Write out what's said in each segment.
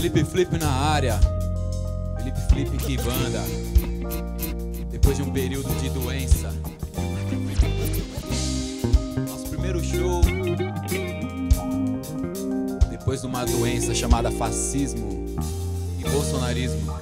Felipe Flip na área. Felipe Flip, que banda. Depois de um período de doença, nosso primeiro show, depois de uma doença chamada fascismo e bolsonarismo.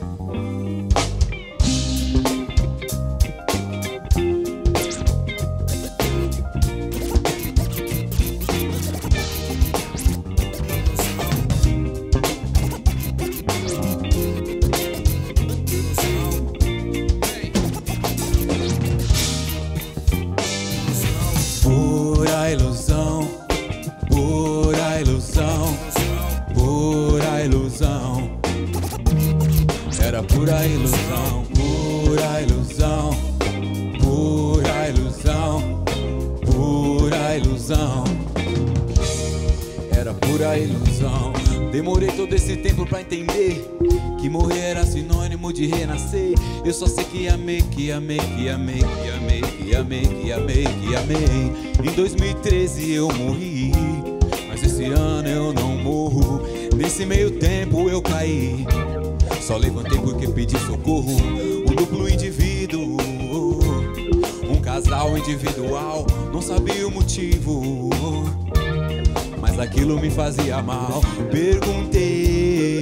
Pura ilusão, pura ilusão, pura ilusão. Era pura ilusão, pura ilusão, pura ilusão, pura ilusão. Era pura ilusão. Demorei todo esse tempo pra entender que morrer era sinônimo de renascer. Eu só sei que amei, que amei, que amei, que amei, que amei, que amei, que amei. Em 2013 eu morri, mas esse ano eu não morro. Nesse meio tempo eu caí, só levantei porque pedi socorro. Um duplo indivíduo, um casal individual, não sabia o motivo, mas aquilo me fazia mal. Perguntei,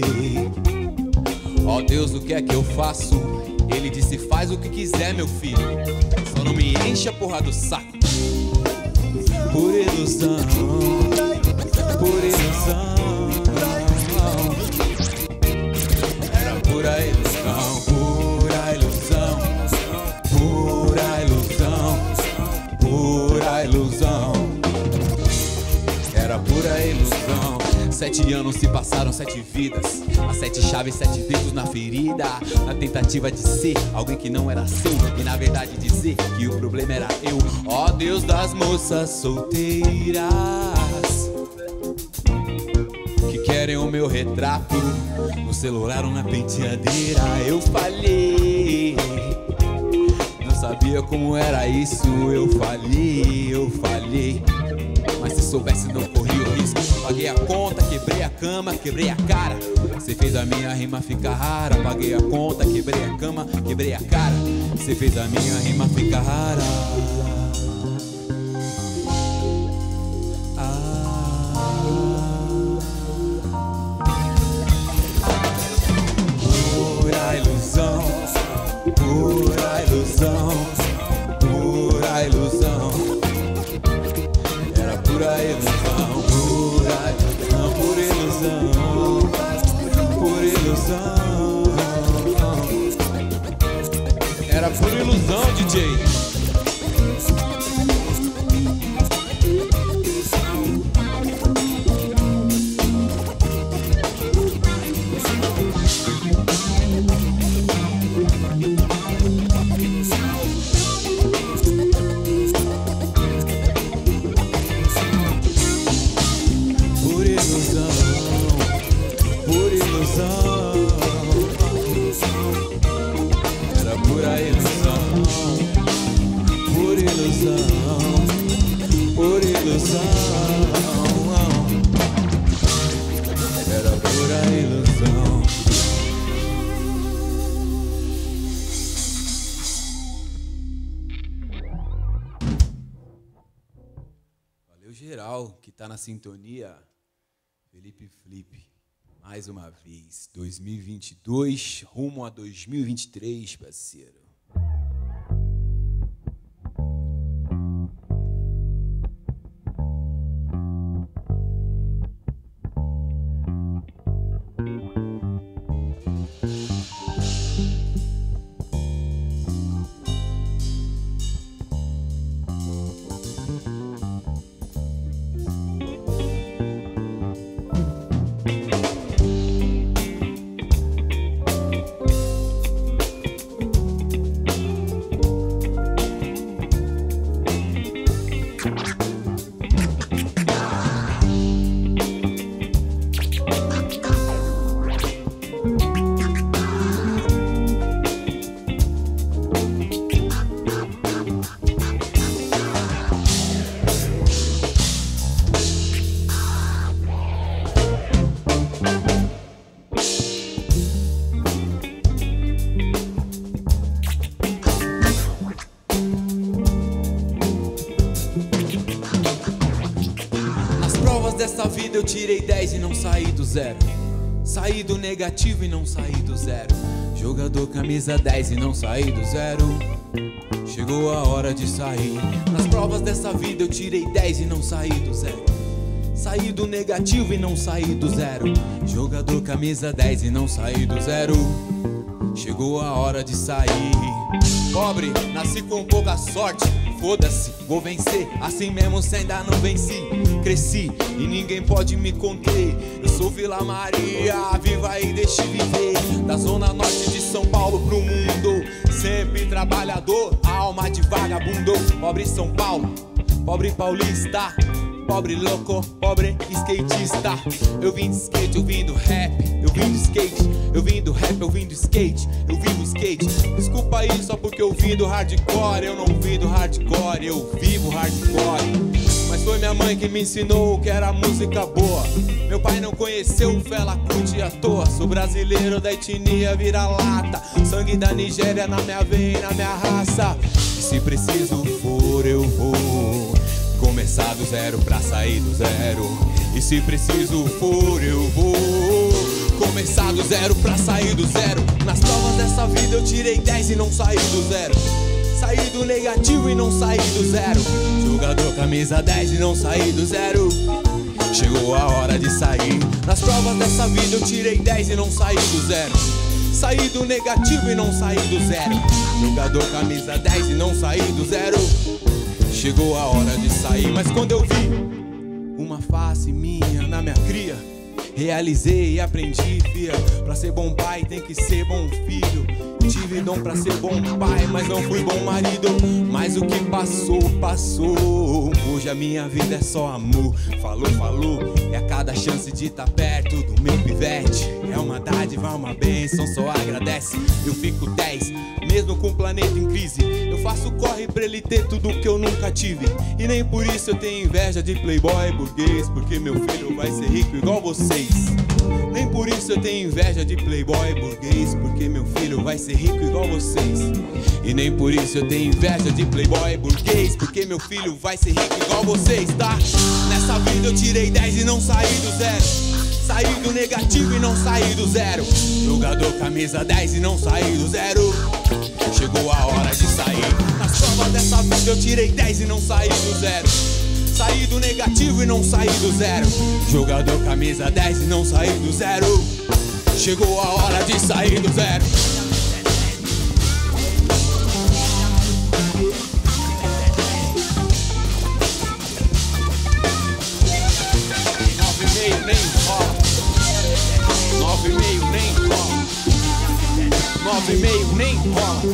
ó Deus, o que é que eu faço? Ele disse, faz o que quiser, meu filho, só não me enche a porra do saco. Por ilusão, por ilusão. Era pura ilusão, pura ilusão, pura ilusão, pura ilusão. Era pura ilusão. 7 anos se passaram, 7 vidas, as 7 chaves, 7 dedos na ferida, na tentativa de ser alguém que não era seu e na verdade dizer que o problema era eu. Ó Deus das moças solteiras que querem o meu retrato no celular ou na penteadeira. Eu falhei, não sabia como era isso. Eu falhei, mas se soubesse não corria o risco. Paguei a conta, quebrei a cama, quebrei a cara. Você fez a minha rima ficar rara. Paguei a conta, quebrei a cama, quebrei a cara. Você fez a minha rima ficar rara. Pura ilusão, pura ilusão, pura ilusão. Era pura ilusão, pura ilusão, pura ilusão, pura ilusão. Era pura ilusão, DJ. Geral que tá na sintonia, Felipe Flip, mais uma vez, 2022, rumo a 2023, parceiro. dessa vida eu tirei 10 e não saí do zero. Saí do negativo e não saí do zero. Jogador camisa 10 e não saí do zero. Chegou a hora de sair. Nas provas dessa vida eu tirei 10 e não saí do zero. Saí do negativo e não saí do zero. Jogador camisa 10 e não saí do zero. Chegou a hora de sair. Pobre, nasci com pouca sorte. Foda-se, vou vencer. Assim mesmo se ainda não venci. Cresci e ninguém pode me conter. Eu sou Vila Maria, viva e deixe viver. Da zona norte de São Paulo pro mundo. Sempre trabalhador, alma de vagabundo. Pobre São Paulo, pobre paulista. Pobre louco, pobre skatista. Eu vim de skate, eu vim do rap. Eu vim do skate, eu vim do rap, eu vim do skate. Eu vim do skate. Desculpa aí só porque eu vim do hardcore. Eu não vim do hardcore, eu vivo hardcore. Mas foi minha mãe que me ensinou que era música boa. Meu pai não conheceu o Fela Kuti à toa. Sou brasileiro da etnia vira-lata. Sangue da Nigéria na minha veia e na minha raça. E se preciso for eu vou começar do zero pra sair do zero. E se preciso for eu vou começar do zero pra sair do zero. Nas provas dessa vida eu tirei 10 e não saí do zero. Saí do negativo e não saí do zero. Jogador camisa 10 e não saí do zero. Chegou a hora de sair. Nas provas dessa vida eu tirei 10 e não saí do zero. Saí do negativo e não saí do zero. Jogador camisa 10 e não saí do zero. Chegou a hora de sair. Mas quando eu vi uma face minha na minha cria, realizei e aprendi, fia. Pra ser bom pai tem que ser bom filho. Tive dom pra ser bom pai, mas não fui bom marido. Mas o que passou, passou. Hoje a minha vida é só amor. Falou, falou, é a cada chance de tá perto do meu pivete. É uma dádiva, uma bênção, só agradece. Eu fico 10, mesmo com o planeta em crise. Eu faço corre pra ele ter tudo que eu nunca tive. E nem por isso eu tenho inveja de playboy burguês, porque meu filho vai ser rico igual vocês. Nem por isso eu tenho inveja de playboy burguês, porque meu filho vai ser rico igual vocês. E nem por isso eu tenho inveja de playboy burguês, porque meu filho vai ser rico igual vocês, tá? Nessa vida eu tirei 10 e não saí do zero. Saí do negativo e não saí do zero. Jogador camisa 10 e não saí do zero. Chegou a hora de sair. Nas provas dessa vida eu tirei 10 e não saí do zero. Saí do negativo e não saí do zero. Jogador camisa 10 e não saí do zero. Chegou a hora de sair do zero. Nem rola. 9,5 nem rola. 9,5 nem rola.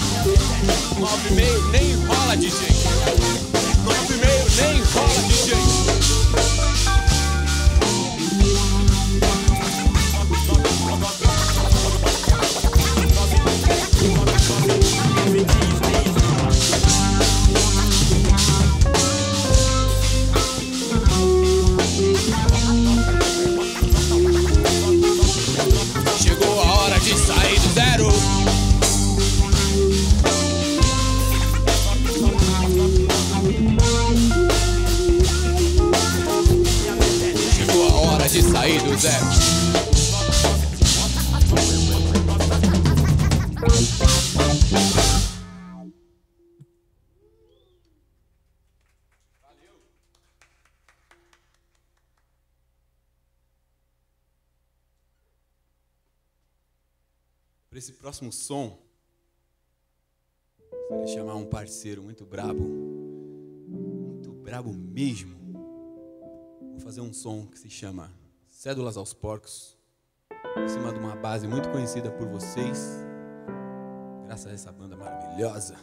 9,5 nem rola, DJ. 9,5 nem rola, DJ. Chegou a hora de sair do zero. Chegou a hora de sair do zero. Para esse próximo som, eu queria chamar um parceiro muito brabo mesmo. Vou fazer um som que se chama Cédulas aos Porcos, em cima de uma base muito conhecida por vocês, graças a essa banda maravilhosa.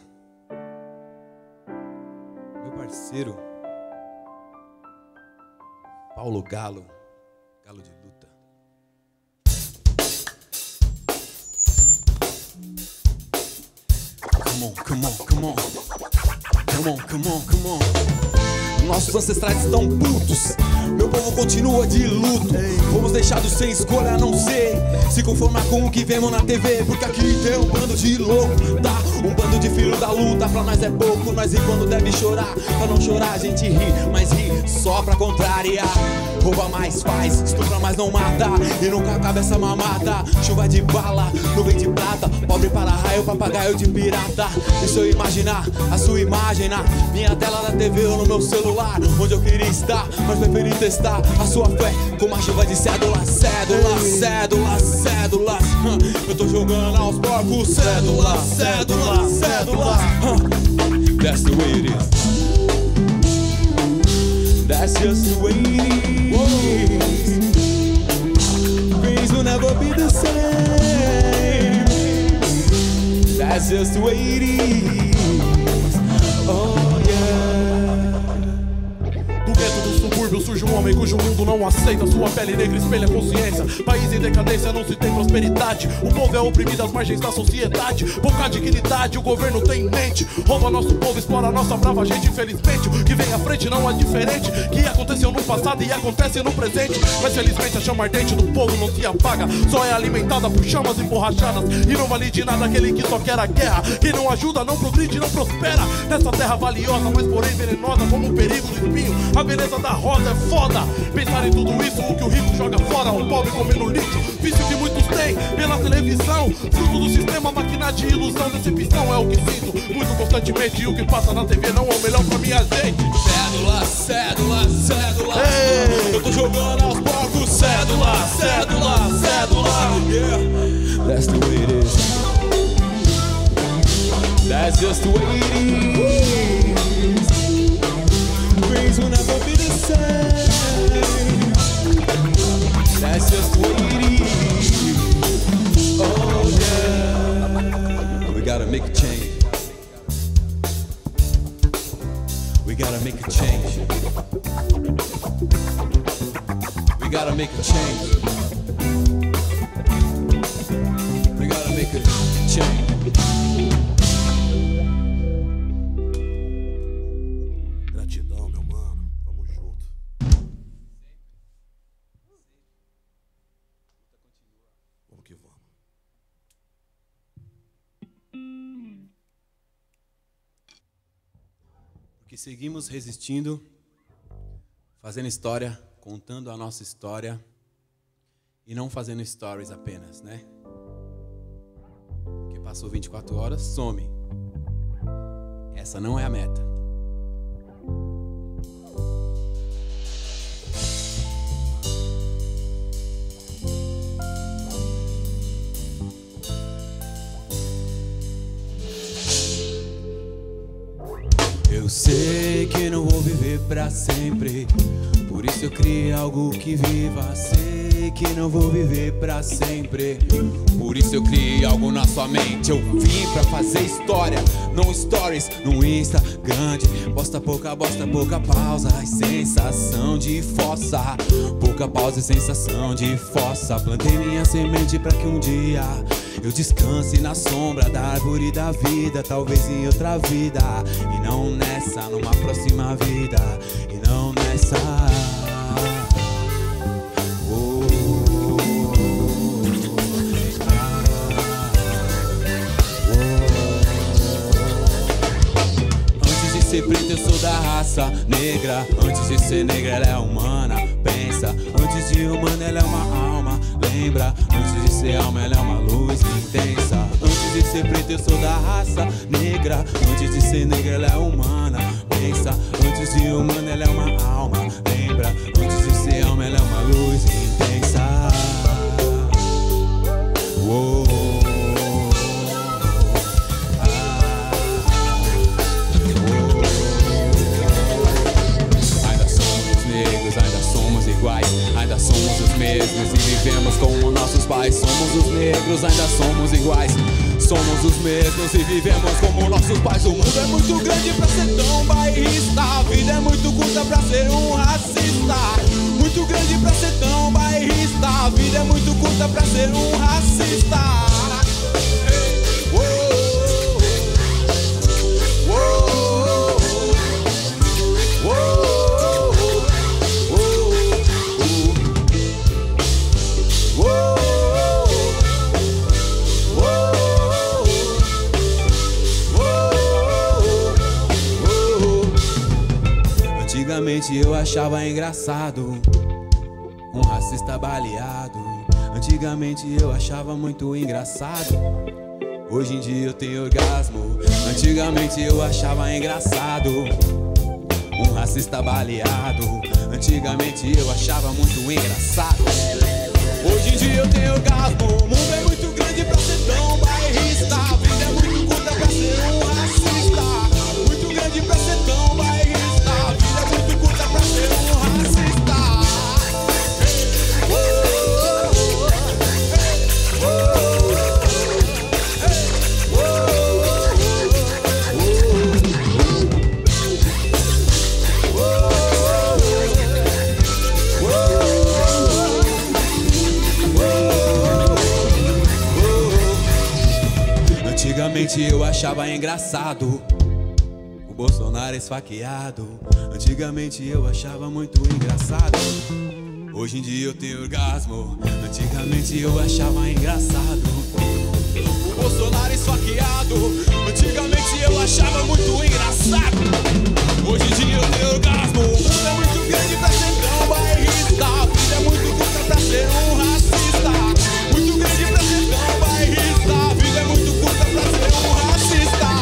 Meu parceiro Paulo Galo, Galo de Luta. Come on, come on, come on. Come on, come on, come on. nossos ancestrais estão putos. Meu povo continua de luto. Fomos deixados sem escolha a não ser se conformar com o que vemos na TV. Porque aqui tem um bando de louco, tá? Um bando de filho da luta. Pra nós é pouco, nós ri quando deve chorar. Pra não chorar a gente ri, mas ri só pra contrariar. Rouba mais faz, estupra mais não mata. E nunca acaba essa mamata. Chuva de bala, nuvem de prata. Pobre para raio, papagaio de pirata. E se eu imaginar a sua imagem na minha tela da TV ou no meu celular, onde eu queria estar, mas preferi testar a sua fé com uma chuva de cédulas. Cédulas, cédulas, cédulas. Eu tô jogando aos porcos. Cédulas, cédulas, cédulas. That's the way it is. That's just the way it is. Things will never be the same. That's just the way it is. Oh yeah. Do gueto do subúrbio surge um homem cujo mundo não aceita. Sua pele negra espelha a consciência. País em decadência, não se tem prosperidade. O povo é oprimido às margens da sociedade. Pouca dignidade o governo tem em mente. Rouba nosso povo, explora nossa brava gente. Infelizmente o que vem à frente não é diferente. Que aconteceu no passado e acontece no presente. Mas felizmente a chama ardente do povo não se apaga. Só é alimentada por chamas e borrachadas. E não vale de nada aquele que só quer a guerra. Quem não ajuda não progride, não prospera. Nessa terra valiosa, mas porém venenosa como o perigo do espinho. A beleza da rosa é foda. Pensar em tudo isso, o que o rico joga fora. O pobre comendo lixo, vício que muitos têm pela televisão. Fruto do sistema, máquina de ilusão. Decepção é o que sinto muito constantemente. E o que passa na TV não é o melhor pra minha gente. Cédula, cédula, cédula. Eu tô jogando aos porcos. Cédula, cédula, cédula. Yeah, that's the way it is. That's just the way it is. Things will never be the same. That's just the way it is. Oh yeah. We gotta make a change. We gotta make a change. We gotta make a change. We gotta make a change. Gratidão, meu mano. Tamo junto. Vamos que vamos. Porque seguimos resistindo, fazendo história, contando a nossa história e não fazendo stories apenas, né? Porque passou 24 horas, some. Essa não é a meta. Eu sei que não vou viver pra sempre, por isso eu criei algo que viva. Sei que não vou viver pra sempre, por isso eu criei algo na sua mente. Eu vim pra fazer história, não stories no Insta grande. Bosta pouca pausa e sensação de fossa. Pouca pausa e sensação de fossa. Plantei minha semente pra que um dia eu descanse na sombra da árvore da vida. Talvez em outra vida, e não nessa, numa próxima vida. E não nessa. Antes de ser preto eu sou da raça negra. Antes de ser negra ela é humana. Pensa, antes de humana ela é uma alma. Lembra, antes de ser alma ela é uma luz intensa. Antes de ser preto eu sou da raça negra. Antes de ser negra ela é humana. Pensa, antes de humana ela é uma alma. Lembra, antes de ser alma ela é uma luz intensa. Uou. Ainda somos iguais, ainda somos os mesmos e vivemos como nossos pais. Somos os negros, ainda somos iguais, somos os mesmos e vivemos como nossos pais. O mundo é muito grande pra ser tão bairrista. A vida é muito curta pra ser um racista. Muito grande pra ser tão bairrista. A vida é muito curta pra ser um racista. Uou. Uou. Antigamente eu achava engraçado um racista baleado. Antigamente eu achava muito engraçado. Hoje em dia eu tenho orgasmo. Antigamente eu achava engraçado um racista baleado. Antigamente eu achava muito engraçado. Hoje em dia eu tenho orgasmo. O mundo é muito grande pra ser tão bairrista. A vida é muito curta pra ser um racista. Muito grande pra ser tão bairrista. A vida é muito curta pra ser um racista. Antigamente eu achava engraçado o Bolsonaro esfaqueado. Antigamente eu achava muito engraçado. Hoje em dia eu tenho orgasmo. Antigamente eu achava engraçado o Bolsonaro esfaqueado. Antigamente eu achava muito engraçado. Hoje em dia eu tenho orgasmo. O mundo é muito grande pra ser tão bairrista. A vida é muito curta pra ser um racista. Muito grande pra ser tão bairrista. A vida é muito curta pra ser um racista.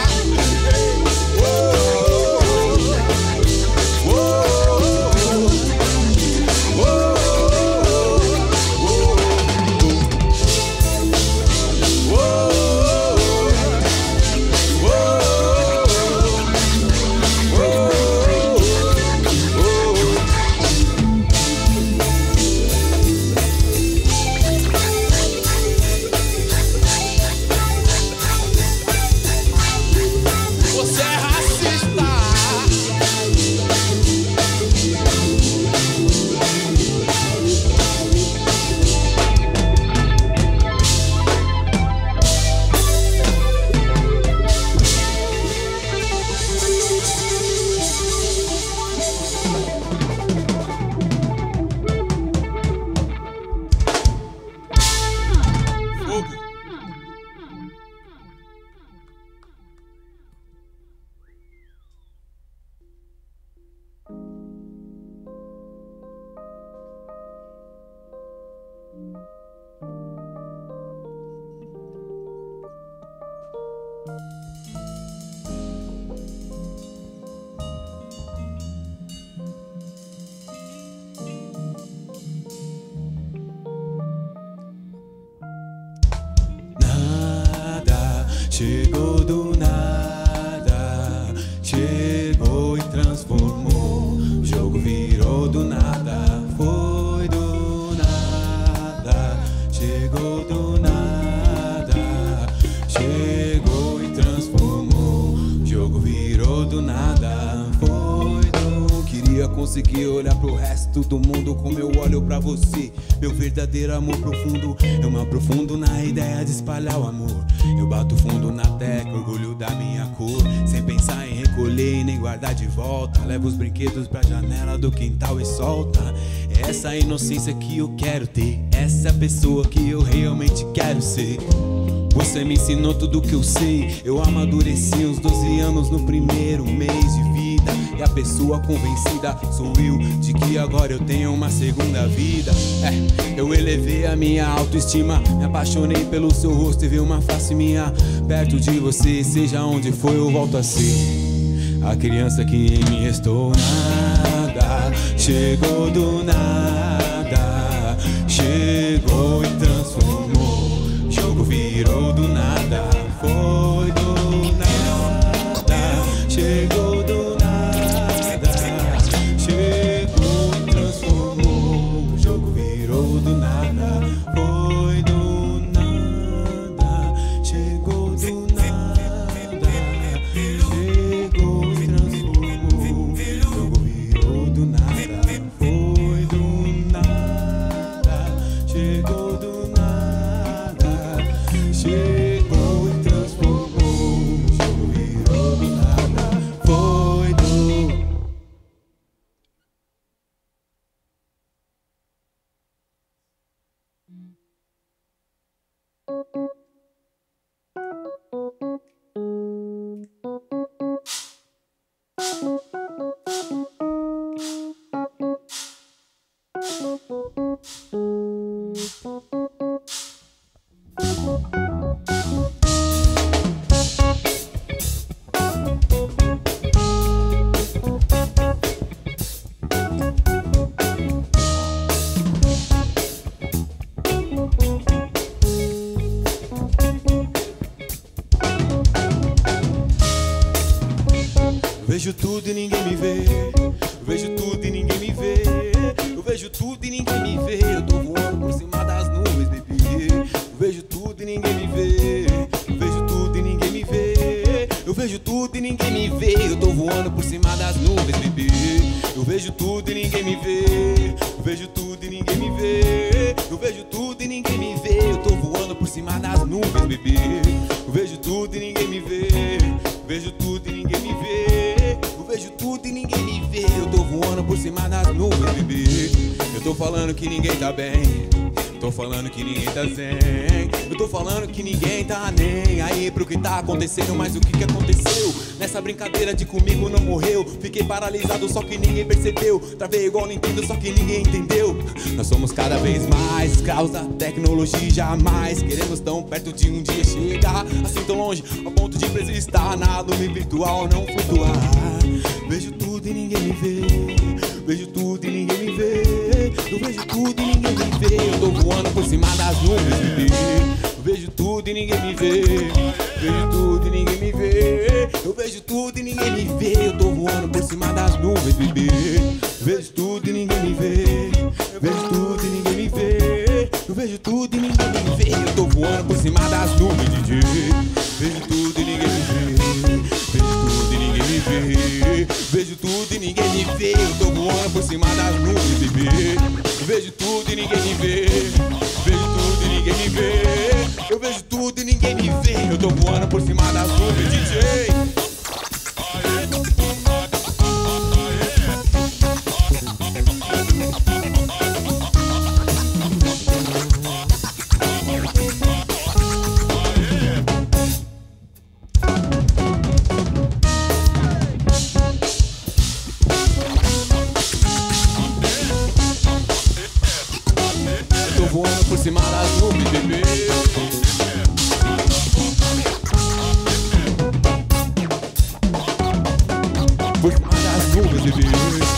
Chegou do nada, chegou e transformou. O jogo virou do nada, foi do nada. Chegou do nada, chegou e transformou. O jogo virou do nada, foi do... Queria conseguir olhar pro resto do mundo como eu olho pra você. Meu verdadeiro amor profundo, eu me aprofundo na ideia de espalhar o amor. Eu bato fundo na tecla, orgulho da minha cor. Sem pensar em recolher e nem guardar de volta. Levo os brinquedos pra janela do quintal e solta. É essa inocência que eu quero ter. Essa é a pessoa que eu realmente quero ser. Você me ensinou tudo que eu sei. Eu amadureci uns 12 anos no primeiro mês de vida. E a pessoa convencida sou eu de que agora eu tenho uma segunda vida. Eu elevei a minha autoestima, me apaixonei pelo seu rosto e vi uma face minha perto de você. Seja onde for eu volto a ser a criança que em mim restou. Nada chegou do nada, chegou e transformou. O jogo virou do nada, foi do nada. Chegou do nada, chegou e transformou. O jogo virou do nada, foi do nada. Chegou do nada, chegou e transformou. O jogo virou do nada, foi do nada. Chegou do nada, chegou e transformou. O jogo virou do nada, foi do... vejo tudo e ninguém me vê. Eu vejo tudo e ninguém me vê. Eu vejo tudo e ninguém me vê. Eu tô voando por cima das nuvens, bebê. Eu vejo tudo e ninguém me vê. Eu vejo tudo e ninguém me vê. Eu vejo tudo e ninguém me vê. Eu tô voando por cima das nuvens, bebê. Eu vejo tudo e ninguém me vê. Eu vejo tudo e ninguém me vê. Eu vejo tudo e ninguém me vê. Eu tô voando por cima das nuvens, bebê. Eu vejo tudo e ninguém me vê. Eu vejo tudo e ninguém me vê. Eu vejo tudo e ninguém me vê. Eu tô voando por cima das nuvens, bebê. Eu tô falando que ninguém tá bem. Tô falando que ninguém tá zen. Eu tô falando que ninguém tá nem aí pro que tá acontecendo. Mas o que aconteceu? Nessa brincadeira de comigo não morreu. Fiquei paralisado, só que ninguém percebeu. Travei igual Nintendo, só que ninguém entendeu. Nós somos cada vez mais escravos da tecnologia. Jamais queremos tão perto de um dia chegar assim tão longe, ao ponto de precisar estar na nuvem virtual, não flutuar. Vejo tudo e ninguém me vê. Vejo tudo e ninguém me vê. Eu vejo tudo e ninguém me vê. Eu tô voando por cima das nuvens, bebê. Eu vejo tudo e ninguém me vê. Vejo tudo e ninguém me vê. Eu vejo tudo e ninguém me vê. Eu tô voando por cima das nuvens, bebê. Vejo tudo e ninguém me vê. Vejo tudo e ninguém me vê. Eu vejo tudo e ninguém me vê. Eu tô voando por cima das nuvens, DJ. Vejo tudo e ninguém me vê. Vejo tudo e ninguém me vê. Vejo tudo e ninguém me vê. Eu tô voando por cima das nuvens, bebê. Vejo tudo e ninguém me vê. Vejo tudo e ninguém me vê. Eu vejo tudo e ninguém me vê. Eu tô voando por cima das nuvens, DJ. Voando por cima das nuvens, bebê. Por cima das nuvens, bebê.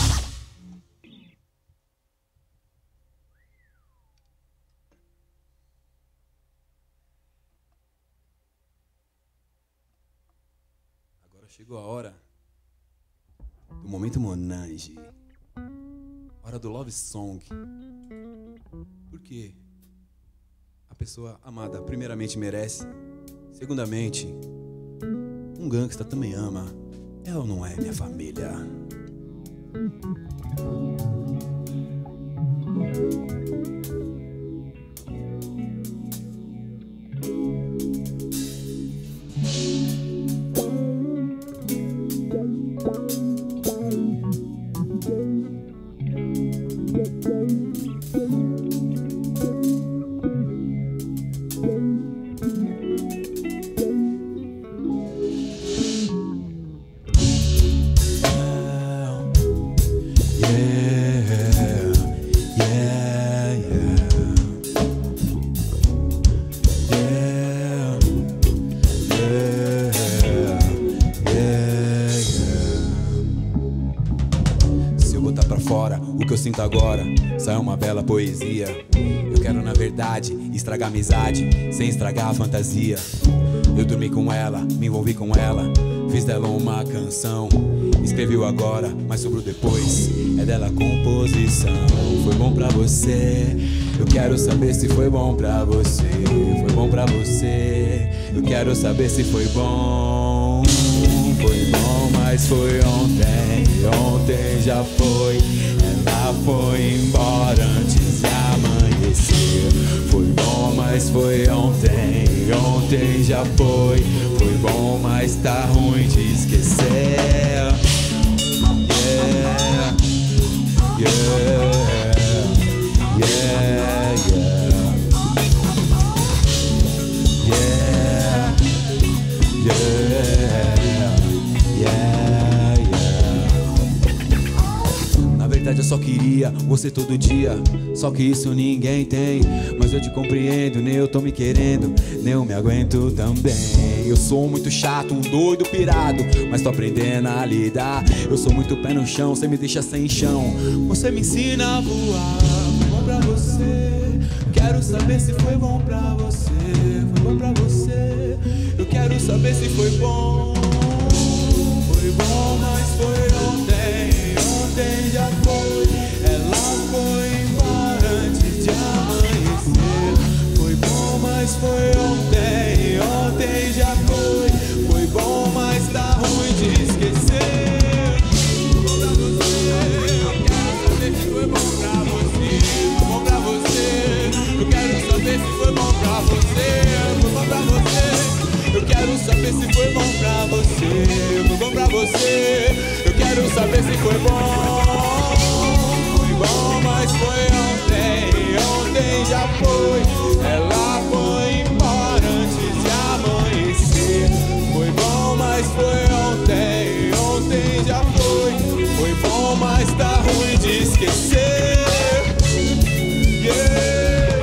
Agora chegou a hora do momento Monange. Hora do love song. Porque a pessoa amada primeiramente merece, segundamente, um gangsta também ama. É ou não é, minha família? O que eu sinto agora sai uma bela poesia. Eu quero na verdade estragar a amizade sem estragar a fantasia. Eu dormi com ela, me envolvi com ela, fiz dela uma canção. Escrevi o agora, mas sobre o depois é dela a composição. Foi bom pra você, eu quero saber se foi bom pra você. Foi bom pra você, eu quero saber se foi bom. Foi bom, mas foi ontem, ontem já foi. Ela foi embora antes de amanhecer. Foi bom, mas foi ontem, ontem já foi. Foi bom, mas tá ruim de esquecer. Yeah, yeah, yeah, yeah, yeah, yeah, yeah, yeah. Na verdade eu só queria você todo dia, só que isso ninguém tem. Mas eu te compreendo, nem eu tô me querendo, nem eu me aguento também. Eu sou muito chato, um doido pirado, mas tô aprendendo a lidar. Eu sou muito pé no chão, cê me deixa sem chão. Você me ensina a voar. Foi bom pra você, quero saber se foi bom pra você. Foi bom pra você, eu quero saber se foi bom. Foi bom, mas você. Eu quero saber se foi bom. Foi bom, mas foi ontem. Ontem já foi. Ela foi embora antes de amanhecer. Foi bom, mas foi ontem. Ontem já foi. Foi bom, mas tá ruim de esquecer. Yeah.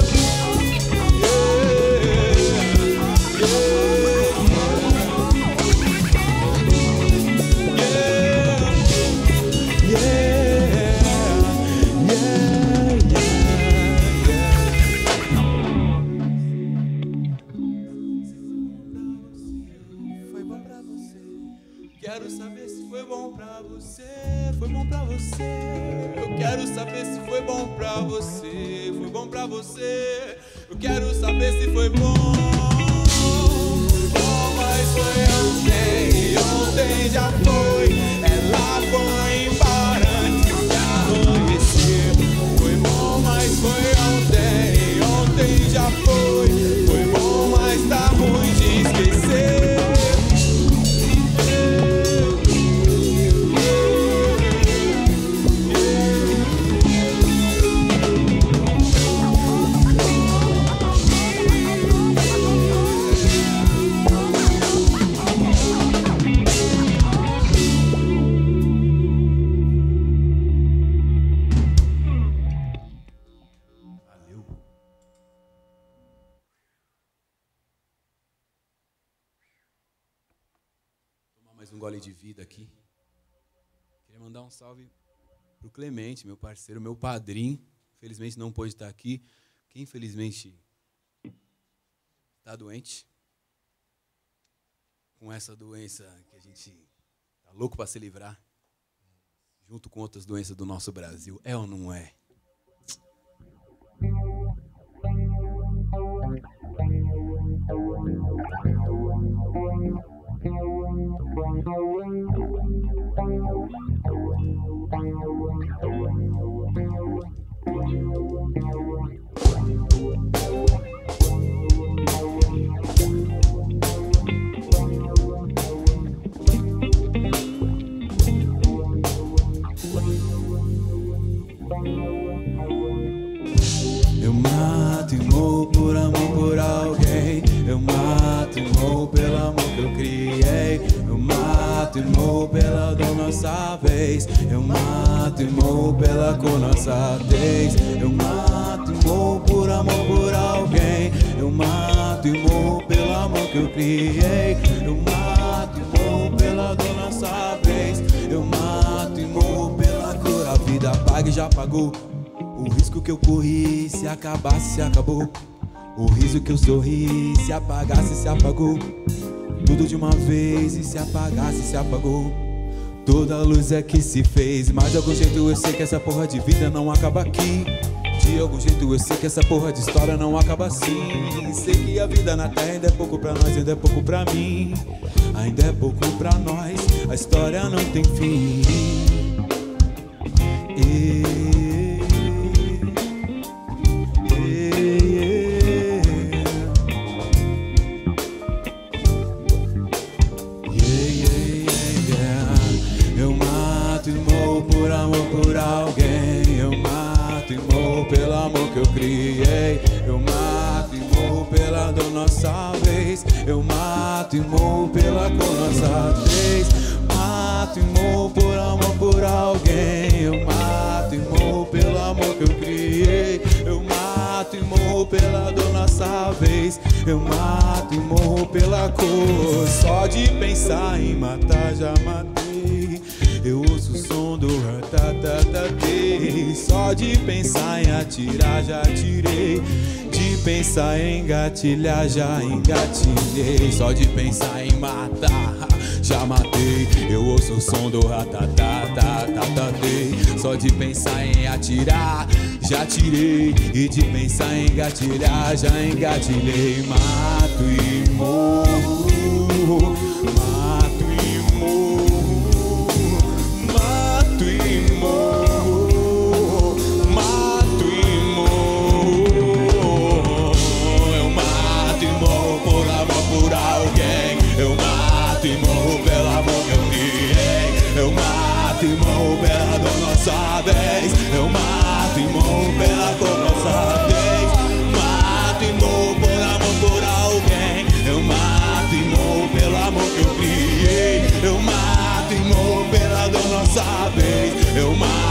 Quero saber se foi bom pra você, foi bom pra você. Eu quero saber se foi bom pra você, foi bom pra você. Eu quero saber se foi bom. Foi bom, mas foi ontem. Ontem já foi. Ela foi embora antes de amanhecer. Foi bom, mas foi ontem. Ontem já foi. Foi bom, mas tá ruim de esquecer. Mais um gole de vida aqui. Queria mandar um salve pro Clemente, meu parceiro, meu padrinho. Infelizmente não pôde estar aqui, que infelizmente está doente. Com essa doença que a gente tá louco para se livrar, junto com outras doenças do nosso Brasil. É ou não é? Eu mato e morro por amor por alguém. Eu mato e morro pelo amor que eu criei. Eu mato e morro pela da nossa vez. Eu mato e morro pela cor nossa vez. Eu mato e morro por amor por alguém. Eu mato e morro pelo amor que eu criei. Eu mato e morro pela da nossa vez. Eu mato e morro pela cor. A vida apaga e já apagou. O risco que eu corri, se acabasse, se acabou. O riso que eu sorri, se apagasse, se apagou. Tudo de uma vez e se apagasse, se apagou. Toda a luz é que se fez. Mas de algum jeito eu sei que essa porra de vida não acaba aqui. De algum jeito eu sei que essa porra de história não acaba assim. Sei que a vida na terra ainda é pouco pra nós, ainda é pouco pra mim. Ainda é pouco pra nós, a história não tem fim. Eu mato e morro por amor por alguém. Eu mato e morro pelo amor que eu criei. Eu mato e morro pela da nossa vez. Eu mato e morro pela cor nossa vez. Mato e morro por amor por alguém. Eu mato e morro pelo amor que eu criei. Eu mato e morro pela da nossa vez. Eu mato e morro pela cor. Só de pensar em matar já matei. Eu ouço o som do ratatatei. Só de pensar em atirar já atirei. De pensar em engatilhar já engatilhei. Só de pensar em matar já matei. Eu ouço o som do ratatatei. Só de pensar em atirar já atirei. E de pensar em engatilhar já engatilhei. Mato e morro. Mato e morro. Mato e morro. Mato e morro. Eu mato e morro por amor por alguém. Eu mato e morro pelo amor que eu criei. mato e morro pela dor nossa vez. Eu mato e morro pela dor nossa vez. Mato e morro por amor por alguém. Eu mato e morro pelo amor que eu criei. Eu mato e morro pela dor nossa vez. Eu mato